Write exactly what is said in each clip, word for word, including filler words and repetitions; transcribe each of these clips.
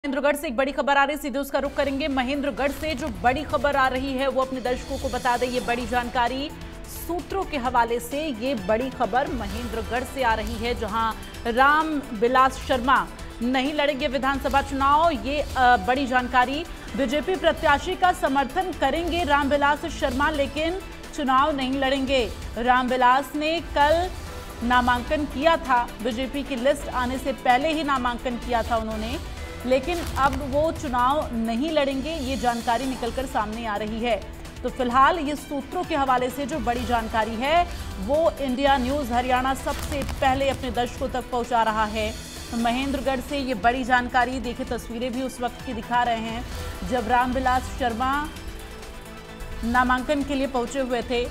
महेंद्रगढ़ से एक बड़ी खबर आ रही है, सीधे उसका रुख करेंगे। महेंद्रगढ़ से जो बड़ी खबर आ रही है वो अपने दर्शकों को बता दें। ये बड़ी जानकारी सूत्रों के हवाले से ये बड़ी खबर महेंद्रगढ़ से आ रही है, जहां राम विलास शर्मा नहीं लड़ेंगे विधानसभा चुनाव। ये बड़ी जानकारी, बीजेपी प्रत्याशी का समर्थन करेंगे रामविलास शर्मा, लेकिन चुनाव नहीं लड़ेंगे। रामविलास ने कल नामांकन किया था, बीजेपी की लिस्ट आने से पहले ही नामांकन किया था उन्होंने, लेकिन अब वो चुनाव नहीं लड़ेंगे। ये जानकारी निकलकर सामने आ रही है। तो फिलहाल ये सूत्रों के हवाले से जो बड़ी जानकारी है वो इंडिया न्यूज़ हरियाणा सबसे पहले अपने दर्शकों तक पहुंचा रहा है। महेंद्रगढ़ से ये बड़ी जानकारी, देखिए तस्वीरें भी उस वक्त की दिखा रहे हैं जब रामविलास शर्मा नामांकन के लिए पहुंचे हुए थे।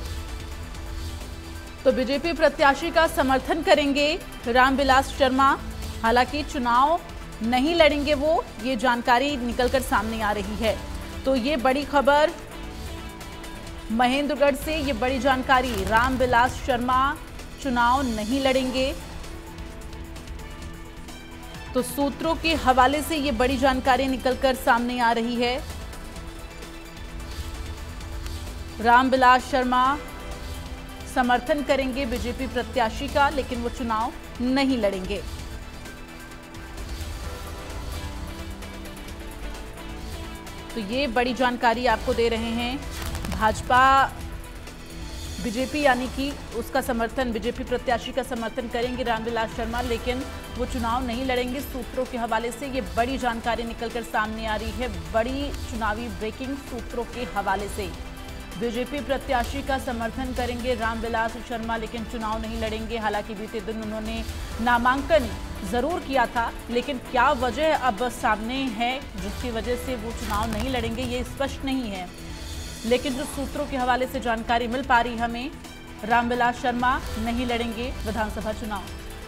तो बीजेपी प्रत्याशी का समर्थन करेंगे रामविलास शर्मा, हालांकि चुनाव नहीं लड़ेंगे वो, ये जानकारी निकलकर सामने आ रही है। तो ये बड़ी खबर महेंद्रगढ़ से, ये बड़ी जानकारी, रामविलास शर्मा चुनाव नहीं लड़ेंगे। तो सूत्रों के हवाले से ये बड़ी जानकारी निकलकर सामने आ रही है। रामविलास शर्मा समर्थन करेंगे बीजेपी प्रत्याशी का, लेकिन वो चुनाव नहीं लड़ेंगे। तो ये बड़ी जानकारी आपको दे रहे हैं। भाजपा बीजेपी यानी कि उसका समर्थन, बीजेपी प्रत्याशी का समर्थन करेंगे रामविलास शर्मा, लेकिन वो चुनाव नहीं लड़ेंगे। सूत्रों के हवाले से ये बड़ी जानकारी निकलकर सामने आ रही है। बड़ी चुनावी ब्रेकिंग सूत्रों के हवाले से, बीजेपी प्रत्याशी का समर्थन करेंगे रामविलास शर्मा, लेकिन चुनाव नहीं लड़ेंगे। हालांकि बीते दिन उन्होंने नामांकन जरूर किया था, लेकिन क्या वजह अब सामने है जिसकी वजह से वो चुनाव नहीं लड़ेंगे ये स्पष्ट नहीं है। लेकिन जो सूत्रों के हवाले से जानकारी मिल पा रही हमें, रामविलास शर्मा नहीं लड़ेंगे विधानसभा चुनाव।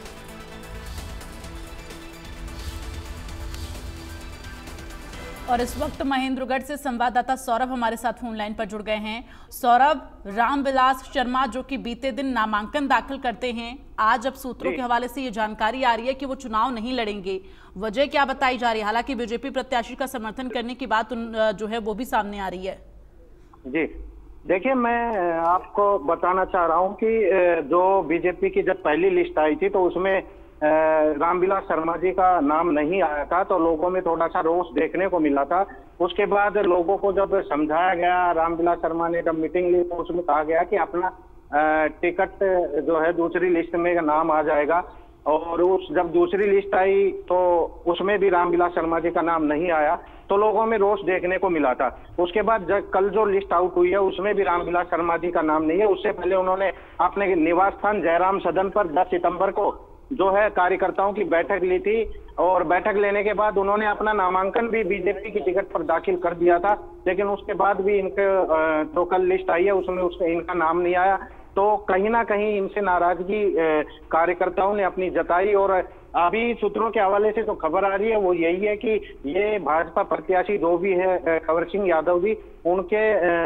और इस वक्त महेंद्रगढ़ से संवाददाता सौरभ हमारे साथ फोन लाइन पर जुड़ गए हैं। सौरभ, रामविलास शर्मा जो कि बीते दिन नामांकन दाखिल करते हैं, आज अब सूत्रों के हवाले से ये जानकारी आ रही है कि वो चुनाव नहीं लड़ेंगे, वजह क्या बताई जा रही है? हालांकि बीजेपी प्रत्याशी का समर्थन करने की बात जो है वो भी सामने आ रही है। जी देखिए, मैं आपको बताना चाह रहा हूं कि जो बीजेपी की जब पहली लिस्ट आई थी तो उसमें रामविलास शर्मा जी का नाम नहीं आया था, तो लोगों में थोड़ा सा रोष देखने को मिला था। उसके बाद लोगों को जब समझाया गया, रामविलास शर्मा ने जब मीटिंग ली तो उसमें कहा गया कि अपना टिकट जो है दूसरी लिस्ट में नाम आ जाएगा। और उस जब दूसरी लिस्ट आई तो उसमें भी रामविलास शर्मा जी का नाम नहीं आया, तो लोगों में रोष देखने को मिला था। उसके बाद जब कल जो लिस्ट आउट हुई है उसमें भी रामविलास शर्मा जी का नाम नहीं है। उससे पहले उन्होंने अपने निवास स्थान जयराम सदन पर दस सितंबर को जो है कार्यकर्ताओं की बैठक ली थी, और बैठक लेने के बाद उन्होंने अपना नामांकन भी बीजेपी की टिकट पर दाखिल कर दिया था, लेकिन उसके बाद भी इनके जो कल लिस्ट आई है उसमें उसका इनका नाम नहीं आया। तो कहीं ना कहीं इनसे नाराजगी कार्यकर्ताओं ने अपनी जताई। और अभी सूत्रों के हवाले से जो खबर आ रही है वो यही है कि ये भाजपा प्रत्याशी जो भी है कंवर सिंह यादव जी, उनके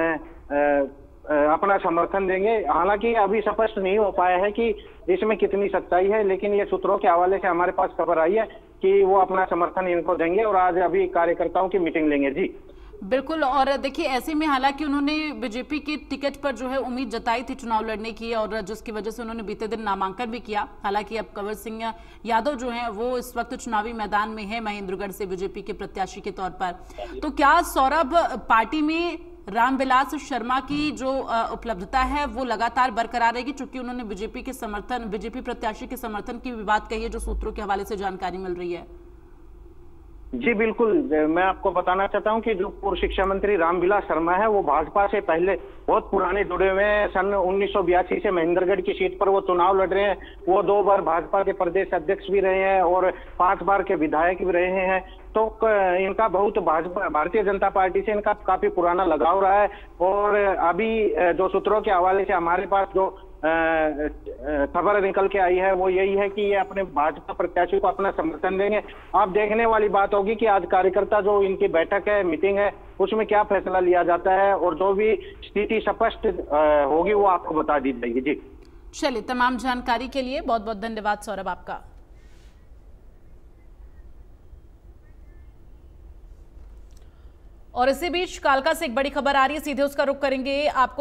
अपना समर्थन देंगे। हालांकि अभी स्पष्ट नहीं हो पाया है कि इसमें कितनी सच्चाई है, लेकिन ये सूत्रों के हवाले से हमारे पास खबर आई है कि वो अपना समर्थन इनको देंगे और आज अभी कार्यकर्ताओं की मीटिंग लेंगे। जी बिल्कुल। और देखिए, ऐसे में हालांकि उन्होंने बीजेपी की टिकट पर जो है उम्मीद जताई थी चुनाव लड़ने की, और जिसकी वजह से उन्होंने बीते दिन नामांकन भी किया। हालांकि अब कंवर सिंह यादव जो है वो इस वक्त चुनावी मैदान में है महेंद्रगढ़ से बीजेपी के प्रत्याशी के तौर पर। तो क्या सौरभ, पार्टी में रामविलास शर्मा की जो उपलब्धता है वो लगातार बरकरार रहेगी, चूंकि उन्होंने बीजेपी के समर्थन, बीजेपी प्रत्याशी के समर्थन की भी बात कही है, जो सूत्रों के हवाले से जानकारी मिल रही है? जी बिल्कुल, मैं आपको बताना चाहता हूं कि जो पूर्व शिक्षा मंत्री रामविलास शर्मा है वो भाजपा से पहले बहुत पुराने जुड़े हुए हैं। सन उन्नीस सौ बयासी से महेंद्रगढ़ की सीट पर वो चुनाव लड़ रहे हैं। वो दो बार भाजपा के प्रदेश अध्यक्ष भी रहे हैं और पांच बार के विधायक भी रहे हैं। तो इनका बहुत भाजपा भारतीय जनता पार्टी से इनका काफी पुराना लगाव रहा है। और अभी जो सूत्रों के हवाले से हमारे पास जो खबर निकल के आई है वो यही है कि ये अपने भाजपा प्रत्याशी को अपना समर्थन देंगे। आप देखने वाली बात होगी कि आज कार्यकर्ता जो इनकी बैठक है, मीटिंग है, उसमें क्या फैसला लिया जाता है, और जो भी स्थिति स्पष्ट होगी वो आपको बता दी जाएगी। जी चलिए, तमाम जानकारी के लिए बहुत बहुत धन्यवाद सौरभ आपका। और इसी बीच कालका से एक बड़ी खबर आ रही है, सीधे उसका रुख करेंगे। आपको